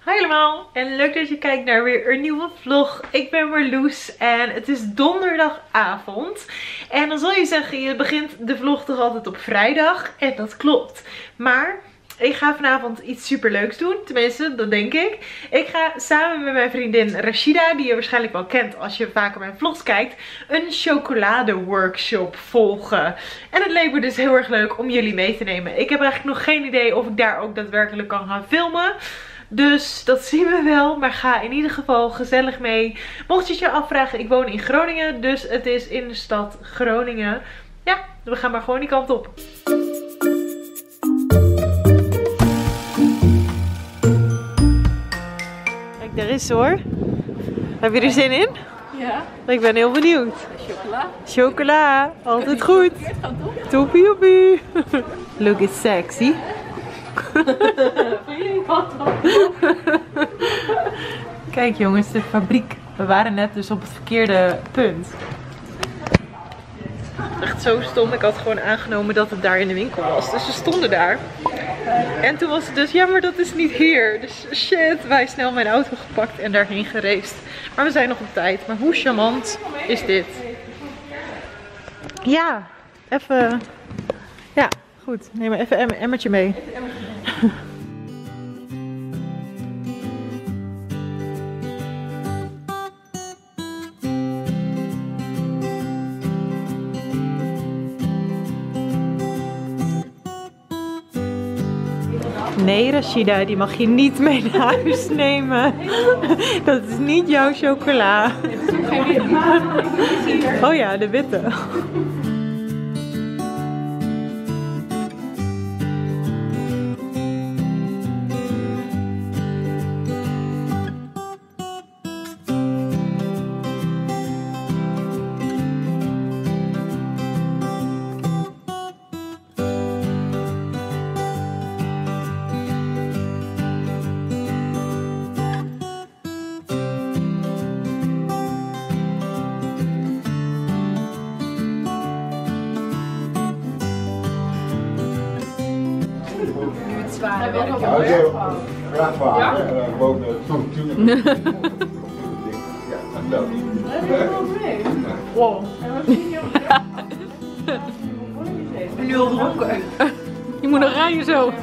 Hi allemaal en leuk dat je kijkt naar weer een nieuwe vlog. Ik ben Marloes en het is donderdagavond. En dan zal je zeggen, je begint de vlog toch altijd op vrijdag. En dat klopt. Maar ik ga vanavond iets super leuks doen. Tenminste, dat denk ik. Ik ga samen met mijn vriendin Rashida, die je waarschijnlijk wel kent als je vaker mijn vlogs kijkt, een chocoladeworkshop volgen. En het leek me dus heel erg leuk om jullie mee te nemen. Ik heb eigenlijk nog geen idee of ik daar ook daadwerkelijk kan gaan filmen. Dus dat zien we wel. Maar ga in ieder geval gezellig mee. Mocht je het je afvragen, ik woon in Groningen. Dus het is in de stad Groningen. Ja, we gaan maar gewoon die kant op. Kijk, daar is ze hoor. Heb je er zin in? Ja. Ik ben heel benieuwd. Chocola. Chocola, altijd goed. Toepie joepie. Look, it's sexy. Kijk jongens, de fabriek. We waren net dus op het verkeerde punt. Echt zo stom. Ik had gewoon aangenomen dat het daar in de winkel was. Dus we stonden daar. En toen was het dus, ja maar dat is niet hier. Dus shit, wij snel mijn auto gepakt en daarheen gereisd. Maar we zijn nog op tijd. Maar hoe charmant is dit? Ja, even... Ja, goed. Neem maar even een emmertje mee. Nee, Rashida, die mag je niet mee naar huis nemen. Dat is niet jouw chocola. Oh ja, de witte. Zware werk. Also, Radfahren, en dan gewoon naartoe. Wow. Nu al dronken. Je moet nog rijden zo.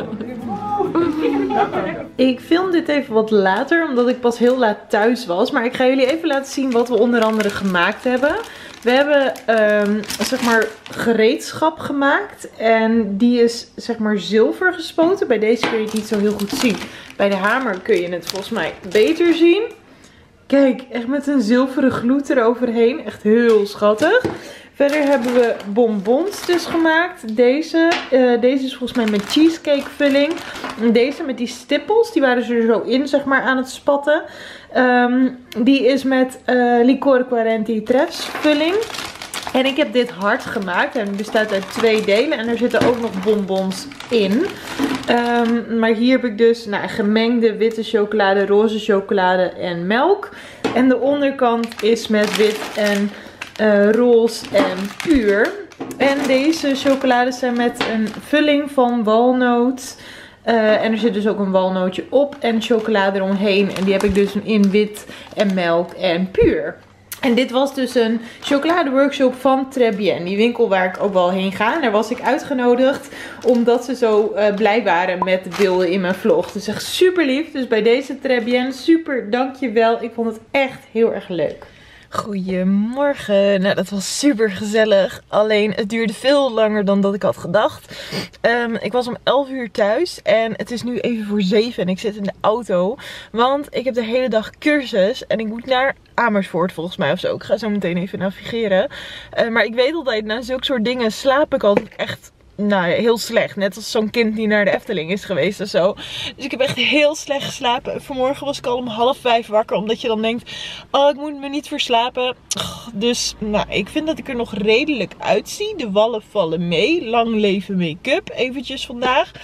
Ik film dit even wat later, omdat ik pas heel laat thuis was. Maar ik ga jullie even laten zien wat we onder andere gemaakt hebben. We hebben zeg maar gereedschap gemaakt. En die is zeg maar zilver gespoten. Bij deze kun je het niet zo heel goed zien. Bij de hamer kun je het volgens mij beter zien. Kijk, echt met een zilveren gloed eroverheen. Echt heel schattig. Verder hebben we bonbons dus gemaakt. Deze is volgens mij met cheesecake vulling. En deze met die stippels, die waren ze er zo in zeg maar aan het spatten. Die is met Licor 43 vulling. En ik heb dit hard gemaakt en het bestaat uit 2 delen en er zitten ook nog bonbons in. Maar hier heb ik dus gemengde witte chocolade, roze chocolade en melk. En de onderkant is met wit en roze en puur. En deze chocolades zijn met een vulling van walnoot. En er zit dus ook een walnootje op en chocolade eromheen. En die heb ik dus in wit en melk en puur. En dit was dus een chocoladeworkshop van Très Bien. Die winkel waar ik ook wel heen ga. En daar was ik uitgenodigd omdat ze zo blij waren met de beelden in mijn vlog. Dus echt super lief. Dus bij deze Très Bien, super dankjewel. Ik vond het echt heel erg leuk. Goedemorgen. Nou, dat was super gezellig. Alleen het duurde veel langer dan dat ik had gedacht. Ik was om 11 uur thuis en het is nu even voor 7 en ik zit in de auto. Want ik heb de hele dag cursus en ik moet naar Amersfoort volgens mij of zo. Ik ga zo meteen even navigeren. Maar ik weet altijd, na zulke soort dingen slaap ik altijd echt... Nou, heel slecht. Net als zo'n kind die naar de Efteling is geweest of zo. Dus ik heb echt heel slecht geslapen. Vanmorgen was ik al om 4:30 wakker. Omdat je dan denkt, oh, ik moet me niet verslapen. Dus, nou, ik vind dat ik er nog redelijk uitzie. De wallen vallen mee. Lang leven make-up eventjes vandaag.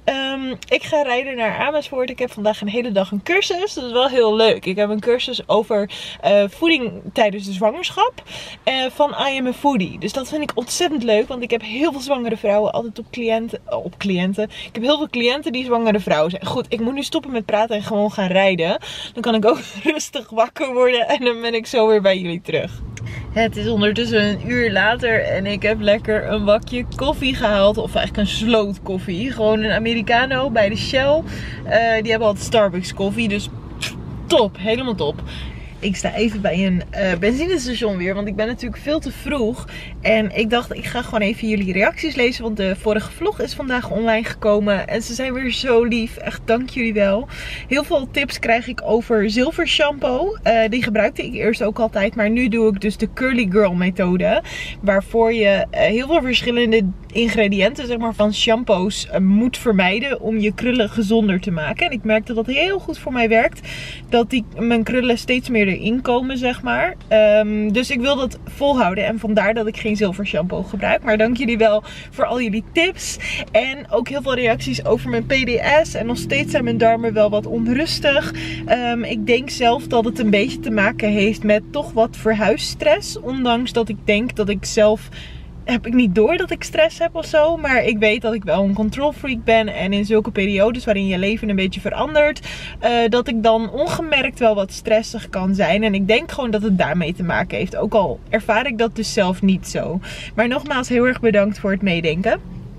Ik ga rijden naar Amersfoort. Ik heb vandaag een hele dag een cursus. Dat is wel heel leuk. Ik heb een cursus over voeding tijdens de zwangerschap. Van I Am a Foodie. Dus dat vind ik ontzettend leuk. Want ik heb heel veel zwangere vrouwen altijd op cliënten. Ik heb heel veel cliënten die zwangere vrouwen zijn. Goed, ik moet nu stoppen met praten en gewoon gaan rijden. Dan kan ik ook rustig wakker worden. En dan ben ik zo weer bij jullie terug. Het is ondertussen een uur later en ik heb lekker een bakje koffie gehaald. Of eigenlijk een slootkoffie. Gewoon een Americano bij de Shell. Die hebben altijd Starbucks koffie. Dus top, helemaal top. Ik sta even bij een benzinestation weer, want ik ben natuurlijk veel te vroeg. En ik dacht, ik ga gewoon even jullie reacties lezen, want de vorige vlog is vandaag online gekomen. En ze zijn weer zo lief, echt dank jullie wel. Heel veel tips krijg ik over zilver shampoo. Die gebruikte ik eerst ook altijd, maar nu doe ik dus de Curly Girl methode. Waarvoor je heel veel verschillende ingrediënten zeg maar, van shampoos moet vermijden om je krullen gezonder te maken. En ik merk dat dat heel goed voor mij werkt. Dat mijn krullen steeds meer erin komen, zeg maar. Dus ik wil dat volhouden. En vandaar dat ik geen zilver shampoo gebruik. Maar dank jullie wel voor al jullie tips. En ook heel veel reacties over mijn PDS. En nog steeds zijn mijn darmen wel wat onrustig. Ik denk zelf dat het een beetje te maken heeft met toch wat verhuisstress. Ondanks dat ik denk dat ik zelf... heb ik niet door dat ik stress heb of zo. Maar ik weet dat ik wel een control freak ben. En in zulke periodes waarin je leven een beetje verandert. Dat ik dan ongemerkt wel wat stressig kan zijn. En ik denk gewoon dat het daarmee te maken heeft. Ook al ervaar ik dat dus zelf niet zo. Maar nogmaals heel erg bedankt voor het meedenken.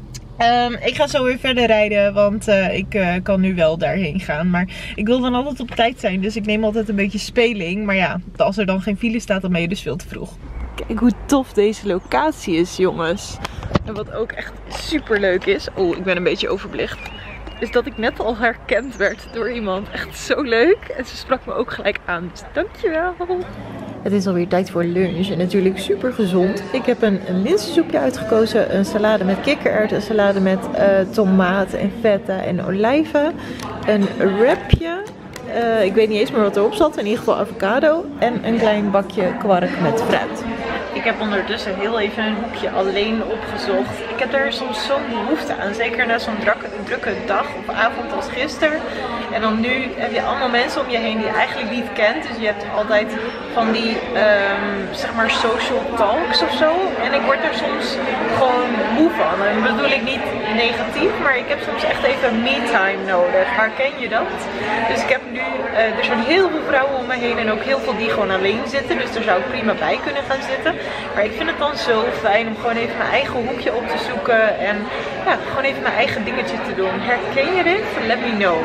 Ik ga zo weer verder rijden, want ik kan nu wel daarheen gaan. Maar ik wil dan altijd op tijd zijn, dus ik neem altijd een beetje speling. Maar ja, als er dan geen file staat, dan ben je dus veel te vroeg. Kijk hoe tof deze locatie is, jongens. En wat ook echt super leuk is, ik ben een beetje overbelicht, is dat ik net al herkend werd door iemand. Echt zo leuk. En ze sprak me ook gelijk aan, dus dankjewel. Het is alweer tijd voor lunch en natuurlijk super gezond. Ik heb een linzensoepje uitgekozen, een salade met kikkererwten, een salade met tomaten en feta en olijven. Een wrapje, ik weet niet eens meer wat erop zat, in ieder geval avocado. En een klein bakje kwark met fruit. Ik heb ondertussen heel even een hoekje alleen opgezocht. Ik heb er soms zo'n behoefte aan. Zeker na zo'n drukke dag of avond als gisteren. En dan nu heb je allemaal mensen om je heen die je eigenlijk niet kent. Dus je hebt altijd van die zeg maar social talks of zo. En ik word er soms gewoon moe van. En dat bedoel ik niet negatief, maar ik heb soms echt even me-time nodig. Herken je dat? Dus ik heb nu, er zijn heel veel vrouwen om me heen en ook heel veel die gewoon alleen zitten. Dus daar zou ik prima bij kunnen gaan zitten. Maar ik vind het dan zo fijn om gewoon even mijn eigen hoekje op te zoeken. En ja, gewoon even mijn eigen dingetje te doen. Herken je dit? Let me know.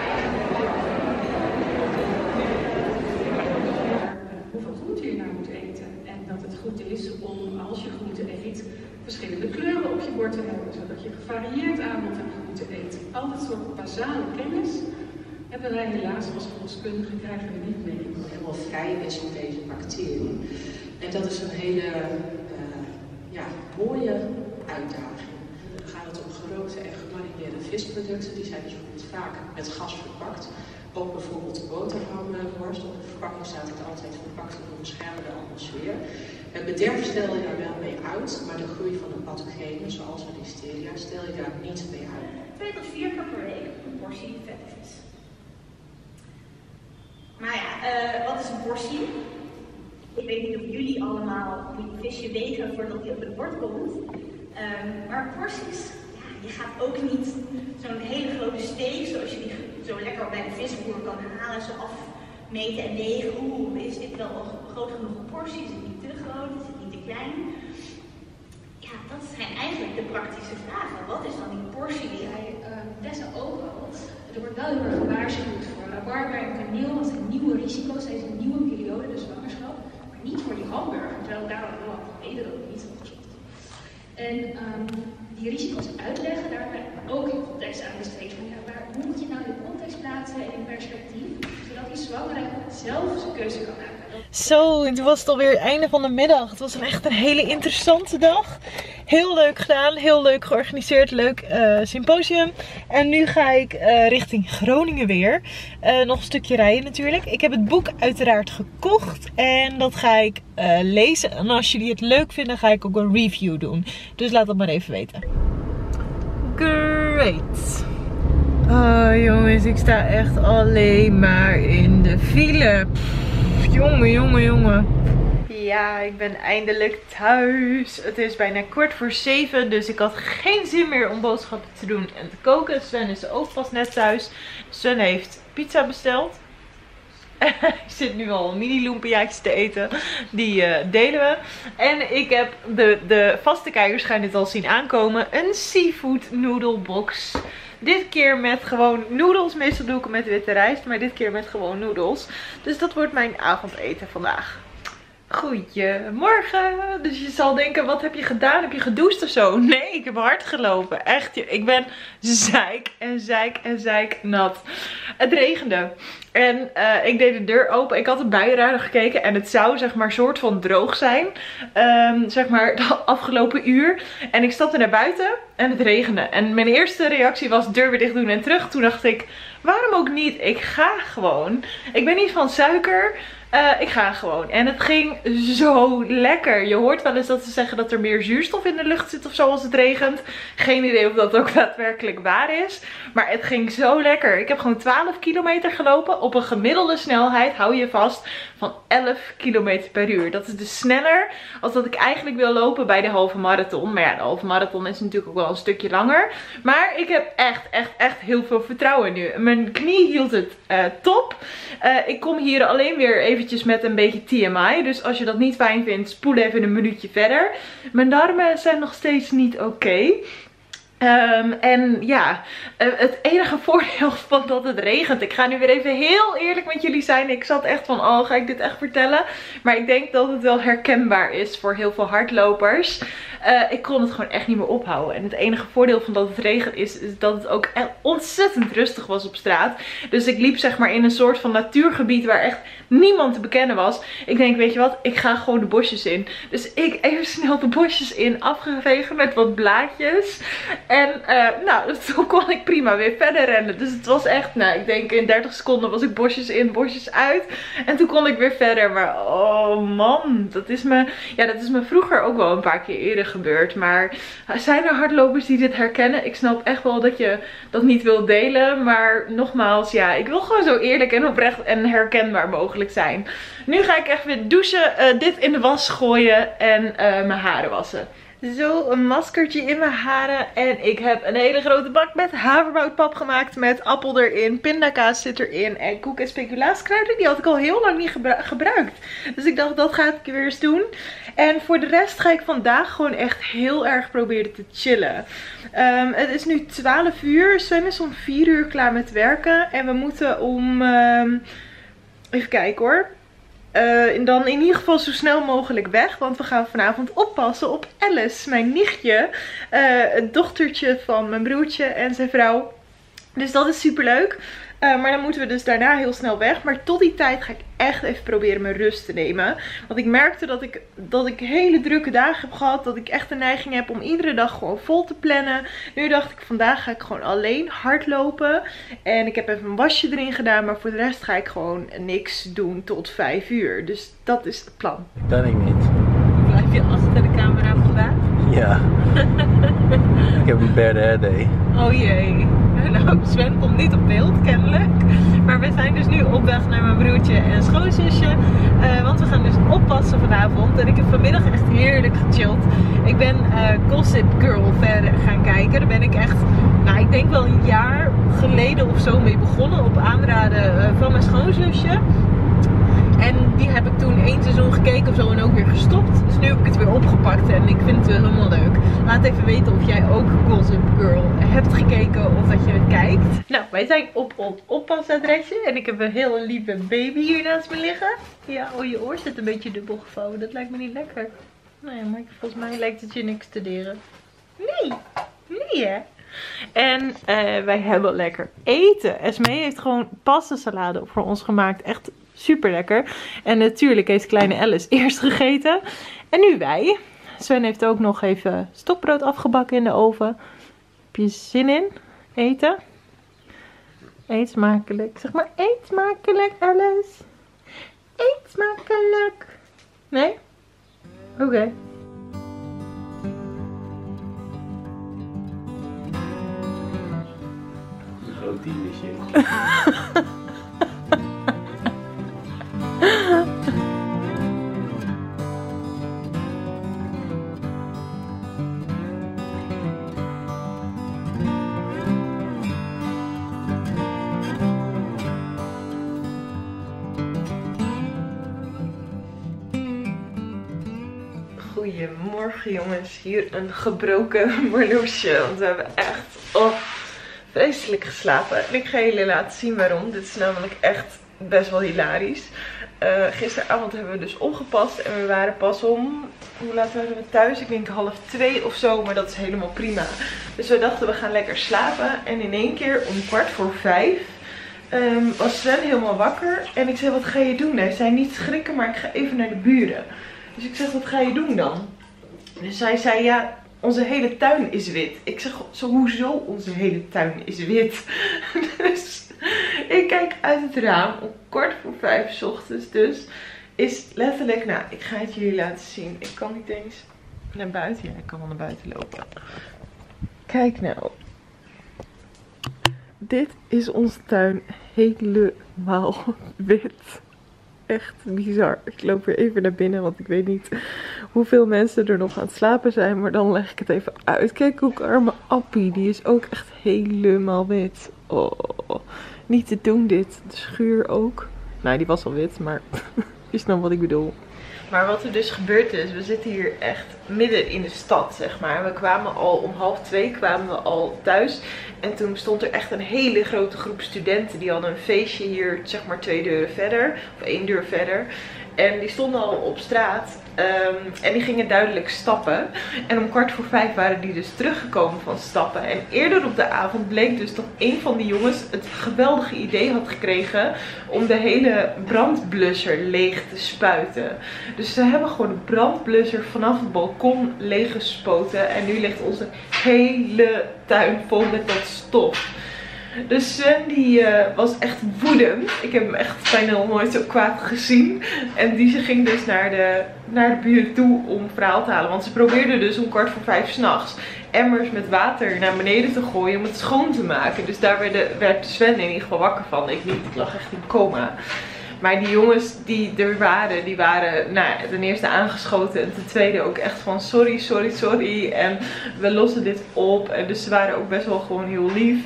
Hoeveel groente je nou moet eten. En dat het goed is om, als je groente eet, verschillende kleuren op je bord te hebben. Zodat je gevarieerd aanbod aan groente eet. Al dat soort basale kennis hebben wij helaas als verloskundigen krijgen we niet mee. Helemaal vrij is met deze bacterie. En dat is een hele mooie uitdaging. Dan gaat het om gerookte en gemarineerde visproducten. Die zijn dus vaak met gas verpakt. Ook bijvoorbeeld de boterhamworst. Op de verpakking staat het altijd verpakt in een beschermde atmosfeer. Het bederf stel je daar wel mee uit, maar de groei van de pathogenen, zoals de listeria, stel je daar niet mee uit. 2 tot 4 keer per week een portie vette vis. Maar ja, wat is een portie? Ik weet niet of jullie allemaal die visje wegen voordat die op het bord komt. Maar porties, ja, je gaat ook niet zo'n hele grote steak, zoals je die zo lekker bij de visboer kan halen, zo afmeten en wegen. Is dit wel groot genoeg een portie? Is het niet te groot? Is het niet te klein? Ja, dat zijn eigenlijk de praktische vragen. Wat is dan die portie die hij Tessa ook had? Er wordt wel heel erg gewaarschuwd voor rabarber en kaneel. Dat zijn nieuwe risico's tijdens een nieuwe periode, de zwangerschap. Maar niet voor die hamburger, terwijl we daar al wel weten dat het niet opgezocht. En die risico's uitleggen, daar ben ik ook heel veel tekst aan besteed. Van, ja, hoe moet je nou je context plaatsen en in perspectief, zodat die zwangere zelf zijn keuze kan maken. Zo, en toen was het alweer het einde van de middag. Het was echt een hele interessante dag. Heel leuk gedaan, heel leuk georganiseerd, leuk symposium. En nu ga ik richting Groningen weer. Nog een stukje rijden natuurlijk. Ik heb het boek uiteraard gekocht en dat ga ik lezen. En als jullie het leuk vinden, ga ik ook een review doen. Dus laat dat maar even weten. Great. Oh jongens, ik sta echt alleen maar in de file. Pff, jongen. Ja, ik ben eindelijk thuis. Het is bijna 6:15, dus ik had geen zin meer om boodschappen te doen en te koken. Sven is ook pas net thuis. Sven heeft pizza besteld. Ik zit nu al mini lumpiaatjes te eten. Die delen we. En ik heb, de vaste kijkers gaan dit al zien aankomen, een seafood noedelbox. Dit keer met gewoon noedels. Meestal doe ik hem met witte rijst, maar dit keer met gewoon noedels. Dus dat wordt mijn avondeten vandaag. Goedemorgen. Dus je zal denken, wat heb je gedaan? Heb je gedoucht of zo? Nee, ik heb hard gelopen. Echt, ik ben zeik nat. Het regende. En ik deed de deur open. Ik had de buienradar gekeken en het zou zeg maar soort van droog zijn. Zeg maar de afgelopen uur. En ik stapte naar buiten en het regende. En mijn eerste reactie was deur weer dicht doen en terug. Toen dacht ik, waarom ook niet? Ik ga gewoon. Ik ben niet van suiker. Ik ga gewoon. En het ging zo lekker. Je hoort wel eens dat ze zeggen dat er meer zuurstof in de lucht zit of zo als het regent. Geen idee of dat ook daadwerkelijk waar is. Maar het ging zo lekker. Ik heb gewoon 12 kilometer gelopen op een gemiddelde snelheid, hou je vast, van 11 kilometer per uur. Dat is dus sneller als dat ik eigenlijk wil lopen bij de halve marathon. Maar ja, de halve marathon is natuurlijk ook wel een stukje langer. Maar ik heb echt heel veel vertrouwen nu. Mijn knie hield het top. Ik kom hier alleen weer eventjes met een beetje TMI. Dus als je dat niet fijn vindt, spoel even een minuutje verder. Mijn darmen zijn nog steeds niet oké. En ja, het enige voordeel van dat het regent. Ik ga nu weer even heel eerlijk met jullie zijn. Ik zat echt van, oh, ga ik dit echt vertellen? Maar ik denk dat het wel herkenbaar is voor heel veel hardlopers. Ik kon het gewoon echt niet meer ophouden. En het enige voordeel van dat het regent is dat het ook echt ontzettend rustig was op straat. Dus ik liep zeg maar in een soort van natuurgebied waar echt niemand te bekennen was. Ik denk, weet je wat, ik ga gewoon de bosjes in. Dus ik even snel de bosjes in, afgeveegd met wat blaadjes. En nou, toen kon ik prima weer verder rennen. Dus het was echt, nou, ik denk in 30 seconden was ik bosjes in, bosjes uit. En toen kon ik weer verder. Maar oh man, dat is me vroeger ook wel een paar keer eerder gebeurd. Maar zijn er hardlopers die dit herkennen? Ik snap echt wel dat je dat niet wil delen. Maar nogmaals, ja, ik wil gewoon zo eerlijk en oprecht en herkenbaar mogelijk zijn. Nu ga ik echt weer douchen, dit in de was gooien en mijn haren wassen. Zo, een maskertje in mijn haren. En ik heb een hele grote bak met havermoutpap gemaakt. Met appel erin, pindakaas zit erin. En koek- en speculaaskruiden. Die had ik al heel lang niet gebruikt. Dus ik dacht, dat ga ik weer eens doen. En voor de rest ga ik vandaag gewoon echt heel erg proberen te chillen. Het is nu 12 uur. Sven is om 4 uur klaar met werken. En we moeten om... even kijken hoor. Dan in ieder geval zo snel mogelijk weg. Want we gaan vanavond oppassen op Alice, mijn nichtje. Het dochtertje van mijn broertje en zijn vrouw. Dus dat is super leuk. Maar dan moeten we dus daarna heel snel weg. Maar tot die tijd ga ik echt even proberen mijn rust te nemen. Want ik merkte dat ik hele drukke dagen heb gehad. Dat ik echt de neiging heb om iedere dag gewoon vol te plannen. Nu dacht ik, vandaag ga ik gewoon alleen hardlopen. En ik heb even een wasje erin gedaan. Maar voor de rest ga ik gewoon niks doen tot 5 uur. Dus dat is het plan. Dat ik niet. Blijf je achter de camera vandaan? Ja. Ik heb een bad hair day. Oh jee. Nou, Sven komt niet op beeld, kennelijk. Maar we zijn dus nu op weg naar mijn broertje en schoonzusje. Want we gaan dus oppassen vanavond. En ik heb vanmiddag echt heerlijk gechilled. Ik ben Gossip Girl verder gaan kijken. Daar ben ik echt, nou ik denk wel een jaar geleden of zo mee begonnen. Op aanraden van mijn schoonzusje. En die heb ik toen 1 seizoen gekeken of zo en ook weer gestopt. Dus nu heb ik het weer opgepakt en ik vind het wel helemaal leuk. Laat even weten of jij ook Gossip Girl hebt gekeken of dat je het kijkt. Nou, wij zijn op ons oppasadresje en ik heb een hele lieve baby hier naast me liggen. Ja, oh je oor zit een beetje dubbel gevouwen. Dat lijkt me niet lekker. Nou ja, maar volgens mij lijkt het je niks te deren. Nee hè. En wij hebben lekker eten. Esmee heeft gewoon pastasalade voor ons gemaakt. Echt super lekker. En natuurlijk heeft kleine Alice eerst gegeten. En nu wij. Sven heeft ook nog even stokbrood afgebakken in de oven. Heb je zin in? Eten? Eet smakelijk. Zeg maar eet smakelijk, Alice. Eet smakelijk. Nee? Oké. shit. Goedemorgen jongens, hier een gebroken Marloesje, want we hebben echt vreselijk geslapen. En ik ga jullie laten zien waarom. Dit is namelijk echt best wel hilarisch. Gisteravond hebben we dus opgepast en we waren pas om, hoe laat waren we thuis? Ik denk 1:30 of zo, maar dat is helemaal prima. Dus we dachten we gaan lekker slapen en in één keer om 4:45 was Sven helemaal wakker. En ik zei, wat ga je doen? Hij zei, niet schrikken, maar ik ga even naar de buren. Dus ik zeg, wat ga je doen dan? Dus hij zei, ja, onze hele tuin is wit. Ik zeg, hoezo onze hele tuin is wit? Dus ik kijk uit het raam om 4:45 's ochtends. Dus is letterlijk, nou, ik ga het jullie laten zien. Ik kan niet eens naar buiten. Ja, ik kan wel naar buiten lopen. Kijk nou. Dit is onze tuin helemaal wit. Echt bizar. Ik loop weer even naar binnen, want ik weet niet hoeveel mensen er nog aan het slapen zijn. Maar dan leg ik het even uit. Kijk ook arme Appie. Die is ook echt helemaal wit. Oh, niet te doen dit. De schuur ook. Nou, die was al wit, maar je snapt wat ik bedoel. Maar wat er dus gebeurd is, we zitten hier echt midden in de stad, zeg maar. We kwamen al om 1:30 kwamen we al thuis. En toen stond er echt een hele grote groep studenten. Die hadden een feestje hier, zeg maar 2 deuren verder. Of 1 deur verder. En die stonden al op straat. En die gingen duidelijk stappen. En om 4:45 waren die dus teruggekomen van stappen. En eerder op de avond bleek dus dat een van die jongens het geweldige idee had gekregen om de hele brandblusser leeg te spuiten. Dus ze hebben gewoon de brandblusser vanaf het balkon leeggespoten. En nu ligt onze hele tuin vol met dat stof. Dus Sven die was echt woedend. Ik heb hem echt bijna nog nooit zo kwaad gezien. En die ging dus naar de buurt toe om verhaal te halen. Want ze probeerden dus om 4:45 s'nachts emmers met water naar beneden te gooien om het schoon te maken. Dus daar werd Sven in ieder geval wakker van. Ik niet, ik lag echt in coma. Maar die jongens die er waren, die waren ten eerste aangeschoten en ten tweede ook echt van sorry. En we lossen dit op. En dus ze waren ook best wel gewoon heel lief.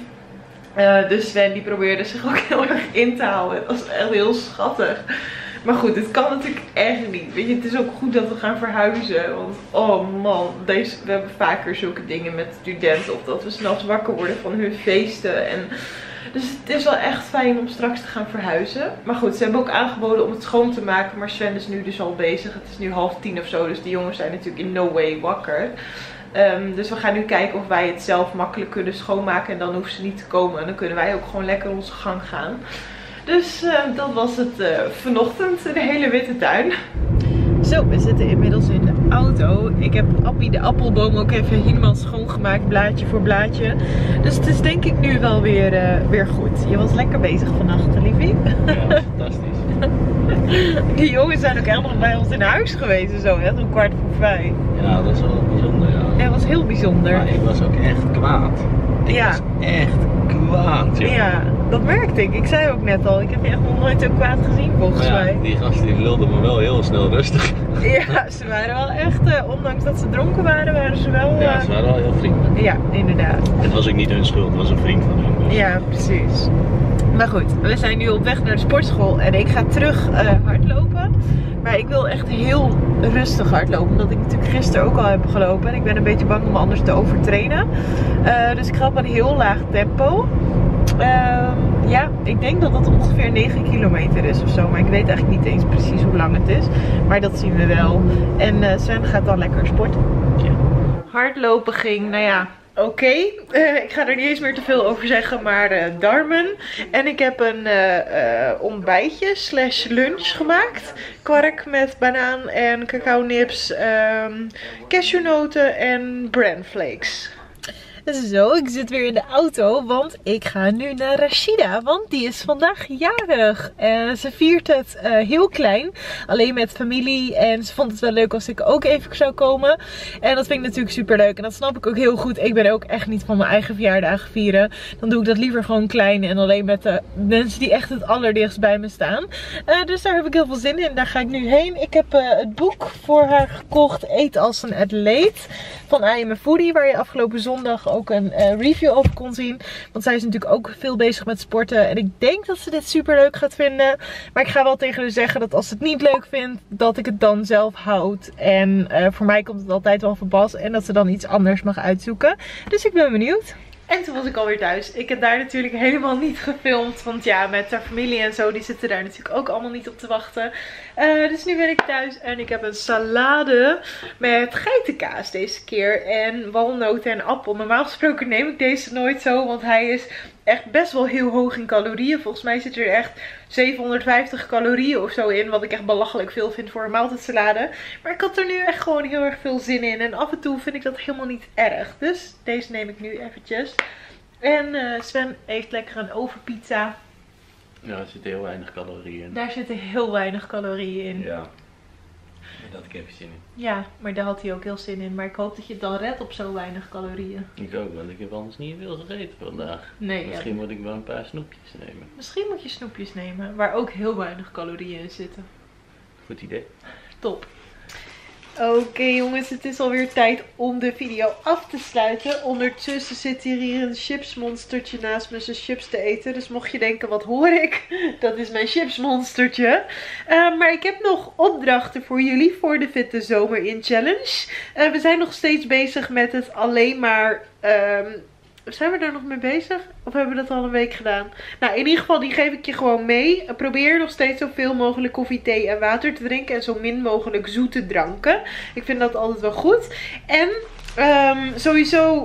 Dus Sven die probeerde zich ook heel erg in te houden. Het was echt heel schattig. Maar goed, dit kan natuurlijk echt niet. Weet je, het is ook goed dat we gaan verhuizen. Want oh man, we hebben vaker zulke dingen met studenten. Of dat we 's nachts wakker worden van hun feesten. Dus het is wel echt fijn om straks te gaan verhuizen. Maar goed, ze hebben ook aangeboden om het schoon te maken. Maar Sven is nu dus al bezig. Het is nu 9:30 of zo. Dus die jongens zijn natuurlijk in no way wakker. Dus we gaan nu kijken of wij het zelf makkelijk kunnen schoonmaken. En dan hoeven ze niet te komen. En dan kunnen wij ook gewoon lekker onze gang gaan. Dus dat was het vanochtend. De hele witte tuin. Zo, we zitten inmiddels in de auto. Ik heb Appie de appelboom ook even helemaal schoongemaakt. Blaadje voor blaadje. Dus het is denk ik nu wel weer goed. Je was lekker bezig vannacht, liefie. Ja, fantastisch. Die jongens zijn ook helemaal bij ons in huis geweest en zo, hè? Om 4:45. Ja, dat is wel bijzonder, ja. Ja, dat was heel bijzonder. Maar ik was ook echt kwaad. Ik was echt kwaad, joh. Ja, dat merkte ik. Ik zei ook net al, ik heb je echt nog nooit zo kwaad gezien volgens mij. Die gasten die lulden me wel heel snel rustig. Ja, ze waren wel echt, ondanks dat ze dronken waren, waren ze wel... Ja, ze waren wel heel vriendelijk. Ja, inderdaad. Het was ook niet hun schuld, het was een vriend van hun. Dus. Ja, precies. Maar goed, we zijn nu op weg naar de sportschool en ik ga terug hardlopen. Maar ik wil echt heel rustig hardlopen, omdat ik natuurlijk gisteren ook al heb gelopen. En ik ben een beetje bang om me anders te overtrainen. Dus ik ga op een heel laag tempo. Ja, ik denk dat dat ongeveer 9 kilometer is of zo. Maar ik weet eigenlijk niet eens precies hoe lang het is. Maar dat zien we wel. En Sven gaat dan lekker sporten. Ja. Hardlopen ging, nou ja... Oké, ik ga er niet eens meer te veel over zeggen, maar darmen. En ik heb een ontbijtje / lunch gemaakt. Kwark met banaan en cacao nips, cashewnoten en bran flakes. Zo, ik zit weer in de auto, want ik ga nu naar Rashida, want die is vandaag jarig. Ze viert het heel klein, alleen met familie en ze vond het wel leuk als ik ook even zou komen. En dat vind ik natuurlijk super leuk en dat snap ik ook heel goed. Ik ben ook echt niet van mijn eigen verjaardagen vieren. Dan doe ik dat liever gewoon klein en alleen met de mensen die echt het allerdichtst bij me staan. Dus daar heb ik heel veel zin in, daar ga ik nu heen. Ik heb het boek voor haar gekocht, Eet als een atleet, van I Am a Foodie, waar je afgelopen zondag ook een review over kon zien. Want zij is natuurlijk ook veel bezig met sporten. En ik denk dat ze dit super leuk gaat vinden. Maar ik ga wel tegen haar zeggen dat als ze het niet leuk vindt, dat ik het dan zelf houd. En voor mij komt het altijd wel van pas. En dat ze dan iets anders mag uitzoeken. Dus ik ben benieuwd. En toen was ik alweer thuis. Ik heb daar natuurlijk helemaal niet gefilmd. Want ja, met haar familie en zo, die zitten daar natuurlijk ook allemaal niet op te wachten. Dus nu ben ik thuis en ik heb een salade met geitenkaas deze keer. En walnoten en appel. Normaal gesproken neem ik deze nooit zo, want hij is echt best wel heel hoog in calorieën. Volgens mij zit er echt 750 calorieën of zo in. Wat ik echt belachelijk veel vind voor een maaltijdsalade. Maar ik had er nu echt gewoon heel erg veel zin in. En af en toe vind ik dat helemaal niet erg. Dus deze neem ik nu eventjes. En Sven heeft lekker een ovenpizza. Ja, er zitten heel weinig calorieën in. Daar zitten heel weinig calorieën in. Ja. Daar had ik even zin in. Ja, maar daar had hij ook heel zin in. Maar ik hoop dat je het dan redt op zo weinig calorieën. Ik ook, want ik heb anders niet veel gegeten vandaag. Nee, Misschien moet ik wel een paar snoepjes nemen. Misschien moet je snoepjes nemen, waar ook heel weinig calorieën in zitten. Goed idee. Top. Oké jongens, het is alweer tijd om de video af te sluiten. Ondertussen zit hier een chipsmonstertje naast me zijn chips te eten. Dus mocht je denken, wat hoor ik? Dat is mijn chipsmonstertje. Maar ik heb nog opdrachten voor jullie voor de Fitte Zomer in Challenge. We zijn nog steeds bezig met het alleen maar... zijn we daar nog mee bezig? Of hebben we dat al een week gedaan? Nou, in ieder geval, die geef ik je gewoon mee. Probeer nog steeds zoveel mogelijk koffie, thee en water te drinken. En zo min mogelijk zoete dranken. Ik vind dat altijd wel goed. En sowieso...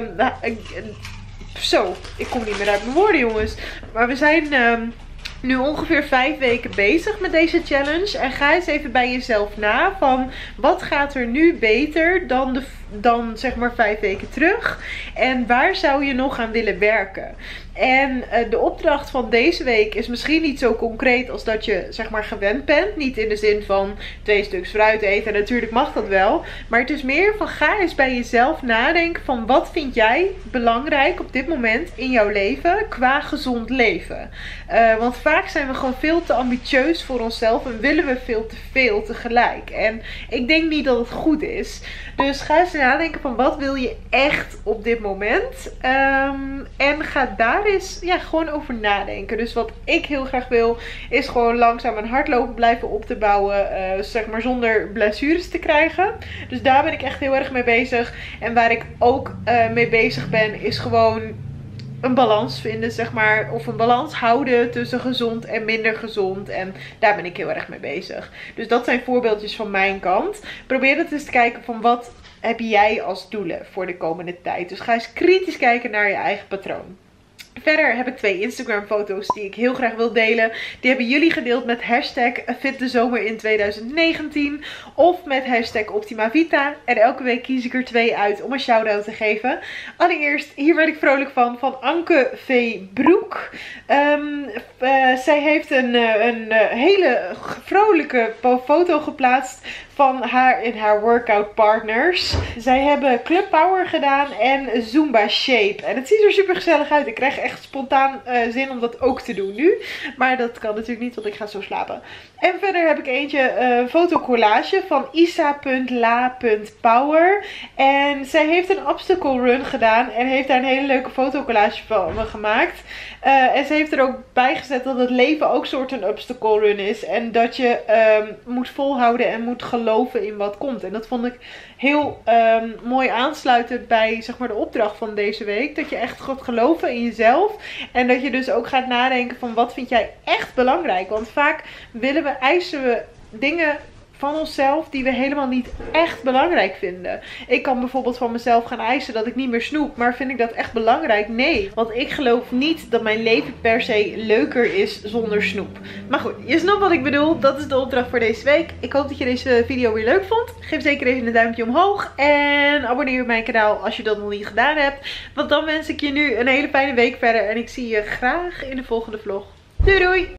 ik kom niet meer uit mijn woorden, jongens. Maar we zijn... nu ongeveer 5 weken bezig met deze challenge. En ga eens even bij jezelf na van wat gaat er nu beter dan zeg maar 5 weken terug. En waar zou je nog aan willen werken? En de opdracht van deze week is misschien niet zo concreet als dat je zeg maar gewend bent. Niet in de zin van 2 stuks fruit eten. Natuurlijk mag dat wel. Maar het is meer van ga eens bij jezelf nadenken van wat vind jij belangrijk op dit moment in jouw leven qua gezond leven. Want vaak zijn we gewoon veel te ambitieus voor onszelf en willen we veel te veel tegelijk. En ik denk niet dat het goed is. Dus ga eens nadenken van wat wil je echt op dit moment. En ga daar eens gewoon over nadenken. Dus wat ik heel graag wil is gewoon langzaam een hardlopen blijven op te bouwen. Zeg maar zonder blessures te krijgen. Dus daar ben ik echt heel erg mee bezig. En waar ik ook mee bezig ben is gewoon een balans vinden, zeg maar. Of een balans houden tussen gezond en minder gezond. En daar ben ik heel erg mee bezig. Dus dat zijn voorbeeldjes van mijn kant. Probeer dat eens te kijken van wat heb jij als doelen voor de komende tijd. Dus ga eens kritisch kijken naar je eigen patroon. Verder heb ik 2 Instagram foto's die ik heel graag wil delen. Die hebben jullie gedeeld met hashtag #FitDeZomer in 2019. Of met hashtag OptimaVita. En elke week kies ik er 2 uit om een shout-out te geven. Allereerst, hier werd ik vrolijk van Anke V. Broek. Zij heeft een hele vrolijke foto geplaatst van haar en haar workout partners. Zij hebben Club Power gedaan en Zumba Shape. En het ziet er super gezellig uit. Ik krijg echt spontaan zin om dat ook te doen nu. Maar dat kan natuurlijk niet, want ik ga zo slapen. En verder heb ik eentje fotocollage van isa.la.power. En zij heeft een obstacle run gedaan en heeft daar een hele leuke fotocollage van me gemaakt. En ze heeft er ook bij gezet dat het leven ook soort een obstacle run is. En dat je moet volhouden en moet geloven in wat komt. En dat vond ik heel mooi aansluiten bij zeg maar de opdracht van deze week. Dat je echt gaat geloven in jezelf. En dat je dus ook gaat nadenken van wat vind jij echt belangrijk. Want vaak eisen we dingen van onszelf die we helemaal niet echt belangrijk vinden. Ik kan bijvoorbeeld van mezelf gaan eisen dat ik niet meer snoep, maar vind ik dat echt belangrijk? Nee, want ik geloof niet dat mijn leven per se leuker is zonder snoep. Maar goed, je snapt wat ik bedoel. Dat is de opdracht voor deze week. Ik hoop dat je deze video weer leuk vond. Geef zeker even een duimpje omhoog en abonneer op mijn kanaal als je dat nog niet gedaan hebt. Want dan wens ik je nu een hele fijne week verder en ik zie je graag in de volgende vlog. Doei doei!